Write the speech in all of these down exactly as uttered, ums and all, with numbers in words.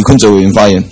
坤哲委员发言。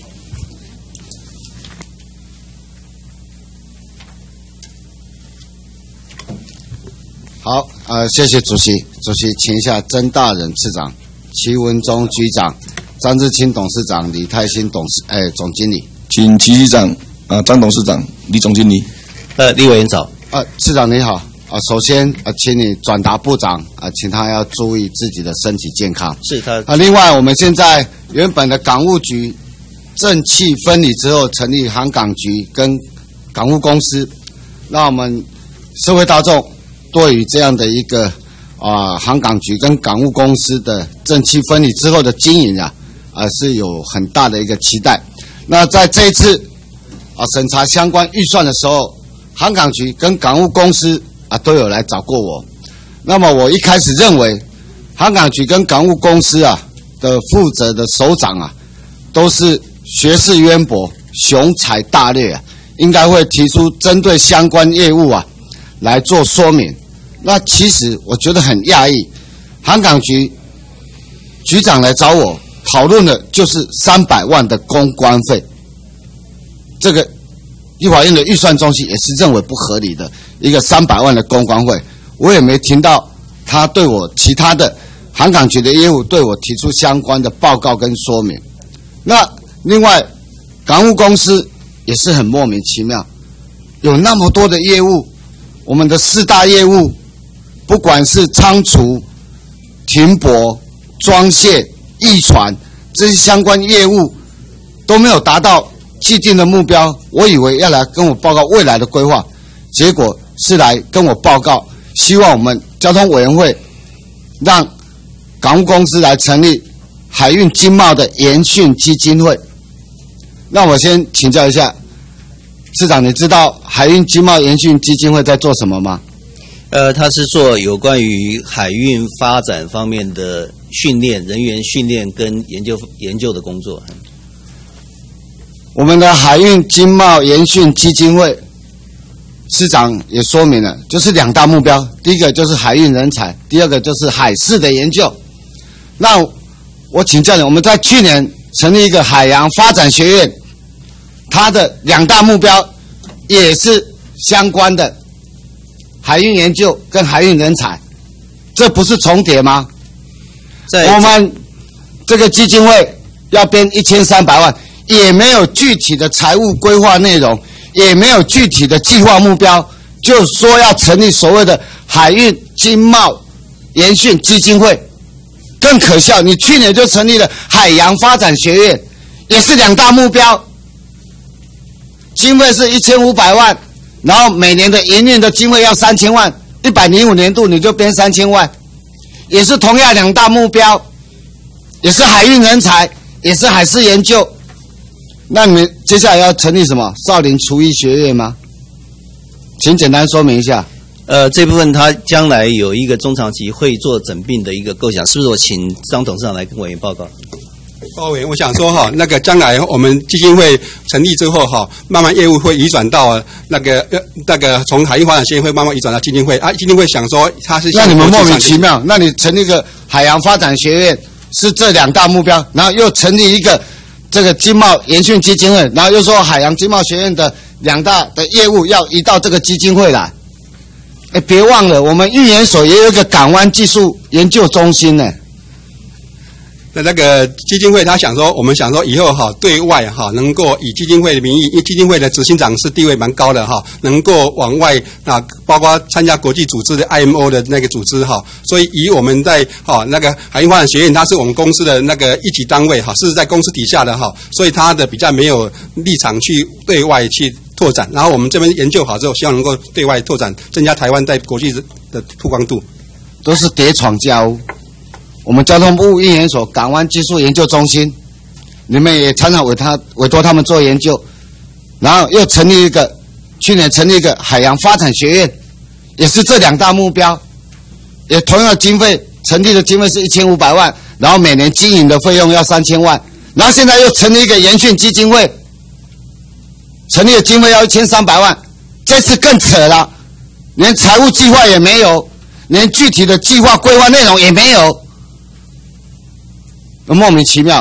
好，呃，谢谢主席。主席，请一下曾大仁次长、齐文忠局长、张志清董事长、李泰兴董事，哎，总经理。 请齐局长、啊张董事长、李总经理。 呃，李委员早。 啊，次长你好。啊，首先啊，请你转达部长啊，请他要注意自己的身体健康。 是他。 啊，另外我们现在原本的港务局正气分离之后，成立航港局跟港务公司，那我们社会大众对于这样的一个啊航港局跟港务公司的正气分离之后的经营啊，啊是有很大的一个期待。那在这一次啊审查相关预算的时候，航港局跟港务公司啊都有来找过我。那么我一开始认为，航港局跟港务公司啊的负责的首长啊，都是学识渊博、雄才大略啊，应该会提出针对相关业务啊来做说明。那其实我觉得很讶异，航港局局长来找我讨论的就是三百万的公关费，这个立法院的预算中心也是认为不合理的一个三百万的公关费，我也没听到他对我其他的航港局的业务对我提出相关的报告跟说明。那另外港务公司也是很莫名其妙，有那么多的业务，我们的四大业务，不管是仓储、停泊、装卸、驿船这些相关业务都没有达到既定的目标，我以为要来跟我报告未来的规划，结果是来跟我报告，希望我们交通委员会让港务公司来成立海运经贸的研训基金会。那我先请教一下市长，你知道海运经贸研训基金会在做什么吗？ 呃，他是做有关于海运发展方面的训练、人员训练跟研究研究的工作。 我们的海运经贸研训基金会，市长也说明了，就是两大目标，第一个就是海运人才，第二个就是海事的研究。那我请教你，我们在去年成立一个海洋发展学院，它的两大目标也是相关的海运研究跟海运人才，这不是重叠吗？我们这个基金会要编一千三百万，也没有具体的财务规划内容，也没有具体的计划目标，就说要成立所谓的海运经贸研训基金会。更可笑，你去年就成立了海洋发展学院，也是两大目标，经费是一千五百万，然后每年的营运的经费要三千万，一百零五年度你就编三千万，也是同样两大目标，也是海运人才，也是海事研究。那你们接下来要成立什么少林厨艺学院吗？请简单说明一下。 呃，这部分他将来有一个中长期会做整并的一个构想，是不是？我请张董事长来跟委员报告。 报告委员，我想说哈，那个将来我们基金会成立之后哈，慢慢业务会移转到那个呃那个从海运发展协会慢慢移转到基金会啊。基金会想说它是那你们莫名其妙，那你成立一个海洋发展学院是这两大目标，然后又成立一个这个经贸研训基金会，然后又说海洋经贸学院的两大的业务要移到这个基金会来。哎，别忘了，我们运研所也有一个港湾技术研究中心呢。 那那个基金会他想说，我们想说以后哈，对外哈能够以基金会的名义，因为基金会的执行长是地位蛮高的哈，能够往外啊，包括参加国际组织的 I M O 的那个组织哈，所以以我们在哈那个海运发展学院，它是我们公司的那个一级单位哈，是在公司底下的哈，所以它的比较没有立场去对外去拓展。然后我们这边研究好之后，希望能够对外拓展，增加台湾在国际的曝光度。 都是叠床架屋。我们交通部运研所港湾技术研究中心，你们也常常委他委托他们做研究，然后又成立一个，去年成立一个海洋发展学院，也是这两大目标，也同样的经费，成立的经费是一千五百万，然后每年经营的费用要三千万，然后现在又成立一个研训基金会，成立的经费要一千三百万，这次更扯了，连财务计划也没有，连具体的计划规划内容也没有。莫名其妙，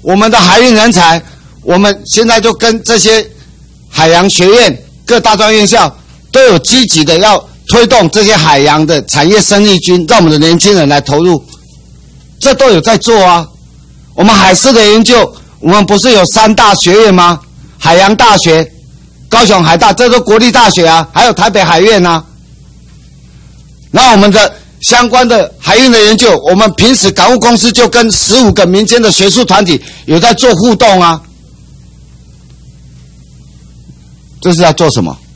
我们的海运人才，我们现在就跟这些海洋学院、各大专院校都有积极的要推动这些海洋的产业生力军，让我们的年轻人来投入，这都有在做啊。我们海事的研究，我们不是有三大学院吗？海洋大学、高雄海大，这都国立大学啊，还有台北海院啊。那我们的相关的海运的研究，我们平时港务公司就跟十五个民间的学术团体有在做互动啊。这是在做什么？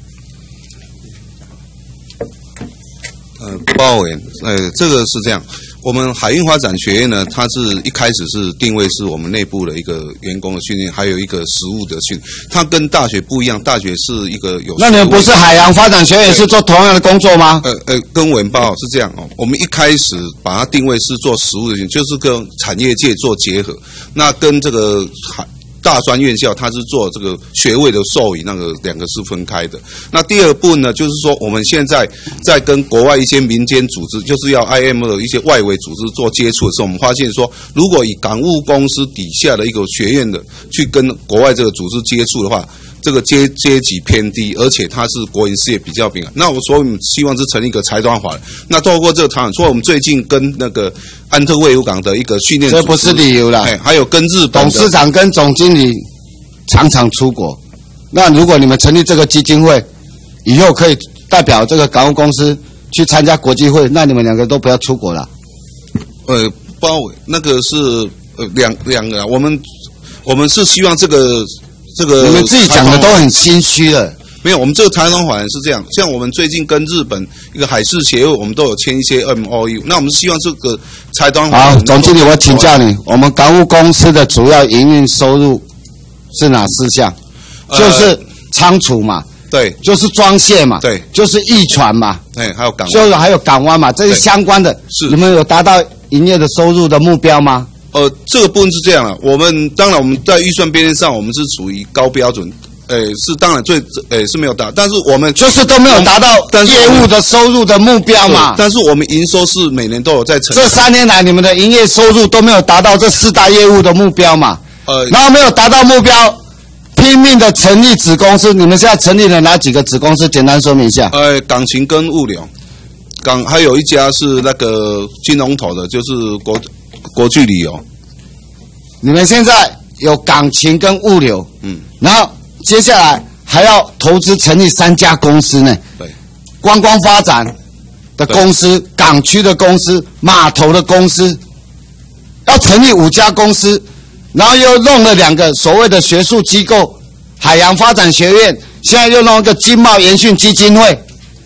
呃，包委员，呃，这个是这样，我们海运发展学院呢，它是一开始是定位是我们内部的一个员工的训练，还有一个实务的训练，它跟大学不一样，大学是一个有。 那你们不是海洋发展学院也是做同样的工作吗？ 呃呃，跟文报是这样哦，我们一开始把它定位是做实务的训练，就是跟产业界做结合，那跟这个海。大专院校它是做这个学位的授予，那个两个是分开的。那第二步呢，就是说我们现在在跟国外一些民间组织，就是要 I M 的一些外围组织做接触的时候，我们发现说，如果以港务公司底下的一个学院的去跟国外这个组织接触的话，这个阶阶级偏低，而且它是国营事业比较平衡。那我所以我们希望是成立一个财团法人。那透过这个财团，所以我们最近跟那个安特卫武港的一个训练， 这不是理由啦。 还有跟日本董事长跟总经理常常出国。那如果你们成立这个基金会，以后可以代表这个港务公司去参加国际会，那你们两个都不要出国了。 呃，包委那个是呃两两个，我们我们是希望这个。这个你们自己讲的都很心虚了。 没有，我们这个台湾法人是这样，像我们最近跟日本一个海事协会，我们都有签一些 M O U。那我们希望这个财团法人。 好，总经理，我请教你，我们港务公司的主要营运收入是哪四项？呃、就是仓储嘛， 对， 就是装卸嘛， 对， 就是驿船嘛， 对，还有港湾， 就是还有港湾嘛，这些相关的， 是你们有达到营业的收入的目标吗？ 呃，这个部分是这样了，我们当然我们在预算边缘上，我们是处于高标准，呃，是当然最呃是没有达，但是我们就是都没有达到业务的收入的目标嘛。 但是我们营收是每年都有在成。 这三年来，你们的营业收入都没有达到这四大业务的目标嘛？呃，然后没有达到目标，拼命的成立子公司。你们现在成立了哪几个子公司？简单说明一下。 呃，港勤跟物流，港还有一家是那个金龙头的，就是国。国际旅游， 你们现在有港勤跟物流， 嗯， 然后接下来还要投资成立三家公司呢， 对， 观光发展的公司、港区的公司、码头的公司，要成立五家公司，然后又弄了两个所谓的学术机构，海洋发展学院，现在又弄一个经贸研训基金会。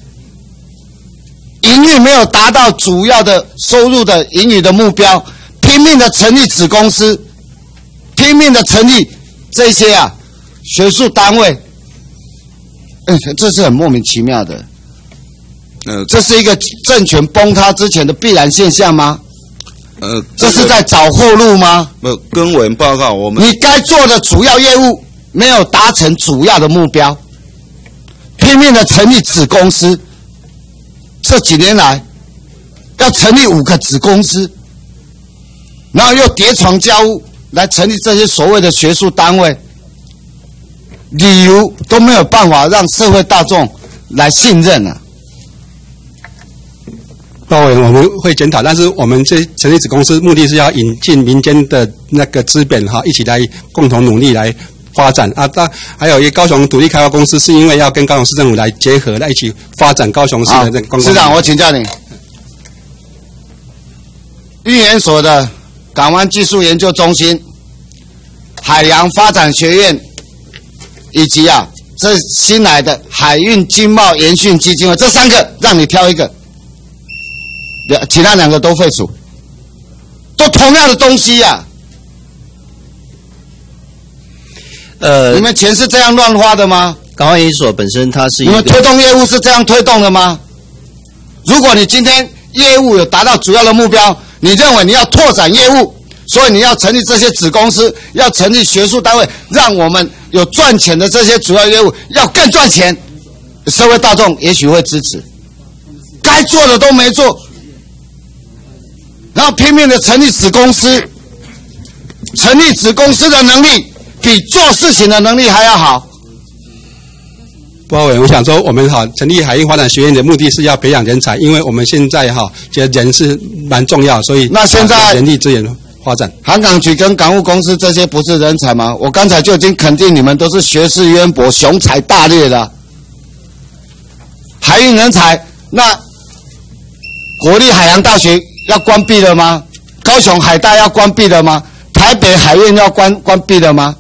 营运没有达到主要的收入的盈余的目标，拼命的成立子公司，拼命的成立这些啊学术单位，嗯，这是很莫名其妙的。 呃， 这是一个政权崩塌之前的必然现象吗？ 呃， 这是在找后路吗？ 没有，跟委员报告，我们你该做的主要业务没有达成主要的目标，拼命的成立子公司。这几年来，要成立五个子公司，然后又叠床架屋来成立这些所谓的学术单位，理由都没有办法让社会大众来信任啊。 包委员，我们会检讨，但是我们这成立子公司目的是要引进民间的那个资本哈，一起来共同努力来发展啊。当还有一个高雄土地开发公司，是因为要跟高雄市政府来结合，来一起发展高雄市的这个公共。 市长，我请教你，运研所的港湾技术研究中心、海洋发展学院，以及啊这新来的海运经贸研训基金会，这三个让你挑一个，其他两个都废除，都同样的东西呀、啊。 呃， 你们钱是这样乱花的吗？ 港湾研究所本身它是一个， 你们推动业务是这样推动的吗？如果你今天业务有达到主要的目标，你认为你要拓展业务，所以你要成立这些子公司，要成立学术单位，让我们有赚钱的这些主要业务要更赚钱，社会大众也许会支持。该做的都没做，然后拼命的成立子公司， 成立子公司的能力比做事情的能力还要好。 报告委员，我想说，我们哈成立海运发展学院的目的是要培养人才，因为我们现在哈觉得人是蛮重要，所以那现在人力资源发展， 航港局跟港务公司这些不是人才吗？我刚才就已经肯定你们都是学识渊博、雄才大略的海运人才。那国立海洋大学要关闭了吗？高雄海大要关闭了吗？台北海运要关关闭了吗？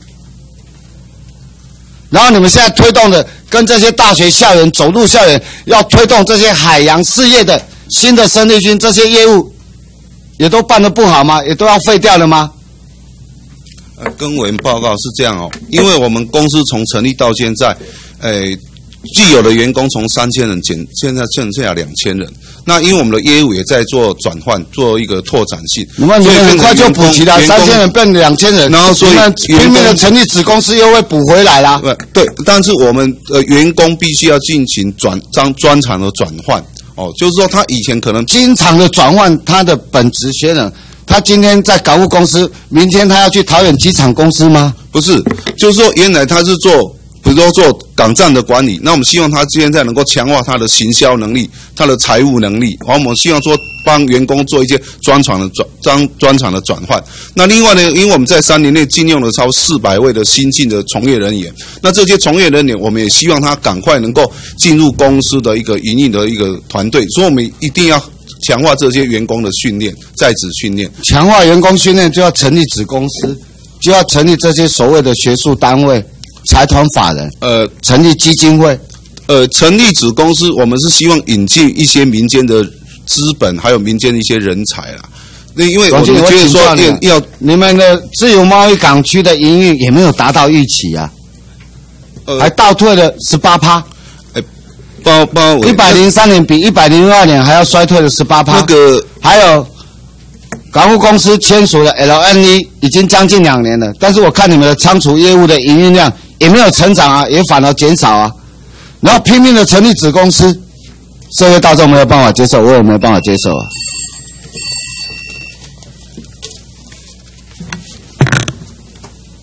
然后你们现在推动的跟这些大学校园走入校园，要推动这些海洋事业的新的生力军这些业务，也都办得不好吗？也都要废掉了吗？ 呃，跟委员报告是这样哦，因为我们公司从成立到现在，呃，既有的员工从三千人减，现在剩下两千人。那因为我们的业务也在做转换，做一个拓展性， 你们很快就补齐了，三千人变两千人， 然后所以拼命的成立子公司又会补回来啦。 对，但是我们呃员工必须要进行转专专长的转换哦，就是说他以前可能经常的转换他的本职学能，他今天在港务公司，明天他要去桃园机场公司吗？ 不是，就是说原来他是做。比如说做港站的管理，那我们希望他现在能够强化他的行销能力、他的财务能力，然后我们希望说帮员工做一些专长的转专专长的转换。那另外呢，因为我们在三年内禁用了超四百位的新进的从业人员，那这些从业人员我们也希望他赶快能够进入公司的一个营运的一个团队，所以我们一定要强化这些员工的训练、在职训练。 强化员工训练就要成立子公司，就要成立这些所谓的学术单位。财团法人，呃，成立基金会， 呃，成立子公司，我们是希望引进一些民间的资本，还有民间的一些人才啦。那因为我们觉得说要，要你们的自由贸易港区的营运也没有达到预期啊，呃、还倒退了十八趴。 哎，包包一百零三年比一百零二年还要衰退了十八趴。 那个还有。港务公司签署了 L N E 已经将近两年了，但是我看你们的仓储业务的营运量也没有成长啊，也反而减少啊。然后拼命的成立子公司，社会大众没有办法接受，我也没有办法接受啊。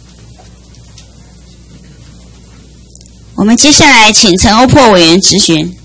我们接下来请陈欧珀委员质询。